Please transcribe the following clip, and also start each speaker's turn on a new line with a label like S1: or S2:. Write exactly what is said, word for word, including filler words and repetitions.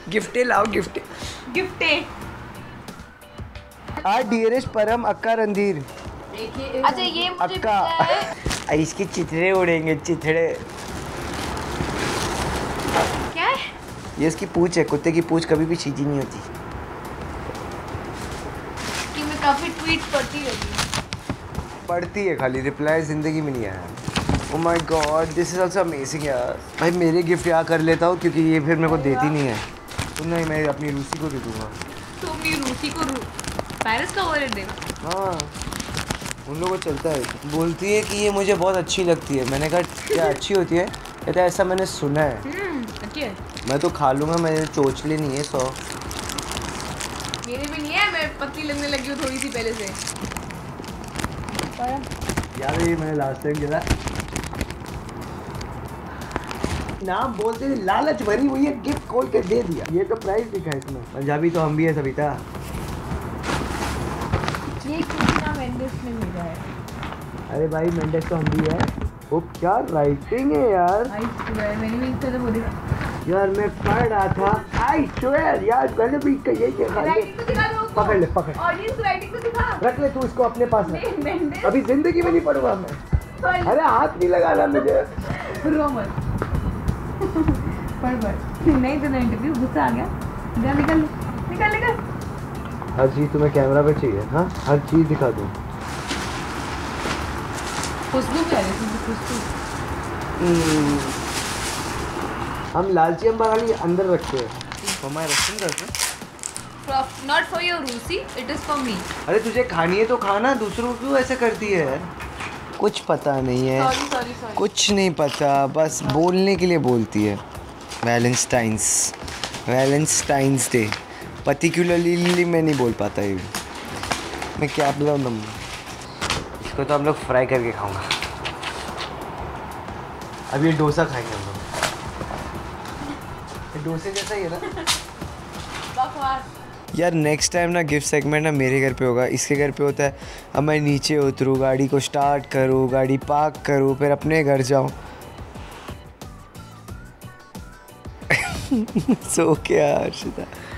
S1: गिफ्टे लाओ गिफ्टे
S2: गिफ्टे
S1: आ डियरेस्ट परम अक्का रणधीर।
S2: अच्छा ये मुझे
S1: अक्का
S2: है।
S1: इसके चिथड़े उड़ेंगे चिथड़े।
S2: क्या है
S1: ये इसकी पूंछ है, कुत्ते की पूंछ कभी भी सीधी नहीं होती।
S2: कि मैं काफी ट्वीट पढ़ती होती
S1: पढ़ती है खाली, रिप्लाई जिंदगी में नहीं आया। Oh my God this is also amazing यार। भाई मेरे गिफ्ट यहाँ कर लेता हूँ क्योंकि ये फिर मेरे को देती नहीं है। तो नहीं मैं अपनी रूसी को दे दूँगा।
S2: तो अपनी रूसी को रू... पेरिस का वॉलेट देना।
S1: हाँ उन लोगों को चलता है। बोलती है कि ये मुझे बहुत अच्छी लगती है। मैंने कहा क्या अच्छी होती है? कहता है ऐसा मैंने सुना है।
S2: अच्छी है।
S1: मैं तो खा लूँगा, मेरे चोचले नहीं है सौ।
S2: मेरे भी नहीं है, मैं पतली लगने लगी हूँ थोड़ी सी पहले से।
S1: यार ये मैंने लास्ट टाइम गिरा नाम बोलते ही लालच भरी हुई है, गिफ्ट खोल के दे दिया। ये तो प्राइस दिखा इसमें। पंजाबी तो हम भी है सविता।
S2: ये कृष्णा मेंडिस ने भेजा है।
S1: अरे भाई मेंडिस तो हम भी है। वो क्या राइटिंग है यार।
S2: आई स्वेयर मैंने भी इतना तो बोली
S1: यार मैं पढ़ रहा था। आई स्वेयर यार मैंने भी ये ये
S2: राइटिंग तो दिखा दो।
S1: पकड़ ले पकड़।
S2: ऑडियंस राइटिंग तो दिखा।
S1: रख ले तू इसको अपने पास रख।
S2: मेंडिस
S1: अभी जिंदगी में नहीं पढ़ूंगा मैं। अरे हाथ नहीं लगाना मुझे।
S2: रो मत। पढ़ पढ़ नहीं तो इंटरव्यू गुस्सा आ गया। निकल निकल निकल निकल।
S1: हर चीज़ तुम्हें कैमरा पे चाहिए? हाँ हर चीज़ दिखा दूँ।
S2: खुशबू क्या है? खुशबू
S1: हम लालची अम्बा खाली अंदर रखते हैं। For my restaurant girlfriend,
S2: not for your Rusi, it is for me.
S1: अरे तुझे खानी है तो खाना, दूसरों को क्यों ऐसे करती है यार? कुछ पता नहीं है।
S2: Sorry sorry sorry.
S1: कुछ नहीं पता, बस बोलने के लिए बोलती है। वैलेंटाइंस वैलेंटाइंस डे पर्टिकुलरली मैं नहीं बोल पाता ये। मैं क्या बोला तुम? इसको तो हम लोग फ्राई करके खाऊंगा। अब ये डोसा खाएंगे हम लोग। ये डोसे जैसा ही है ना? यार नेक्स्ट टाइम ना गिफ्ट सेगमेंट ना मेरे घर पे होगा। इसके घर पे होता है अब मैं नीचे उतरूँ, गाड़ी को स्टार्ट करूँ, गाड़ी पार्क करूँ, फिर अपने घर जाऊँ। सो क्या अर्शिता